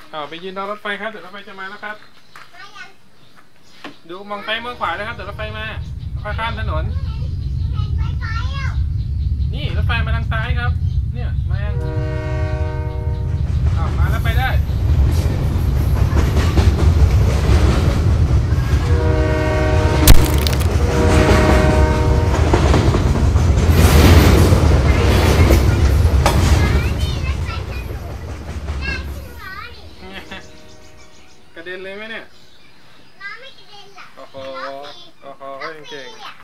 ไปยืนรอรถไฟครับเดี๋ยวรถไฟจะมาแล้วครับดูมองซ้ายมองขวาเลยครับเดี๋ยวรถไฟมาค่อยข้ามถนนนี่รถไฟมาทางซ้ายครับเนี่ยมายังมาแล้วไปได้กระเด็นเลยไหมเนี่ย